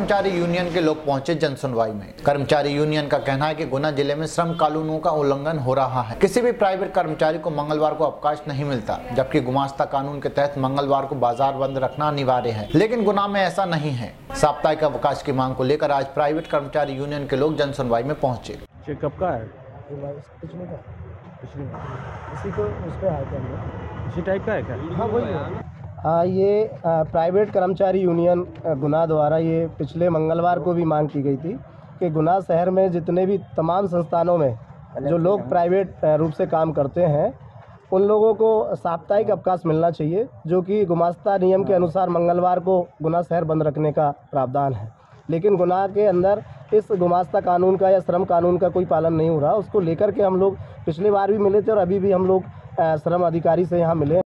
कर्मचारी यूनियन के लोग पहुंचे जन सुनवाई में। कर्मचारी यूनियन का कहना है कि गुना जिले में श्रम कानूनों का उल्लंघन हो रहा है। किसी भी प्राइवेट कर्मचारी को मंगलवार को अवकाश नहीं मिलता, जबकि गुमास्ता कानून के तहत मंगलवार को बाजार बंद रखना अनिवार्य है, लेकिन गुना में ऐसा नहीं है। साप्ताहिक अवकाश की मांग को लेकर आज प्राइवेट कर्मचारी यूनियन के लोग जन सुनवाई में पहुंचे। कब का है? इसी को उस पर आए थे हम लोग। इसी टाइप का है क्या? हाँ वही है। ये प्राइवेट कर्मचारी यूनियन गुना द्वारा ये पिछले मंगलवार को भी मांग की गई थी कि गुना शहर में जितने भी तमाम संस्थानों में जो लोग प्राइवेट रूप से काम करते हैं उन लोगों को साप्ताहिक अवकाश मिलना चाहिए, जो कि गुमास्ता नियम के अनुसार मंगलवार को गुना शहर बंद रखने का प्रावधान है। लेकिन गुना के अंदर इस गुमास्ता कानून का या श्रम कानून का कोई पालन नहीं हो रहा। उसको लेकर के हम लोग पिछली बार भी मिले थे और अभी भी हम लोग श्रम अधिकारी से यहाँ मिले।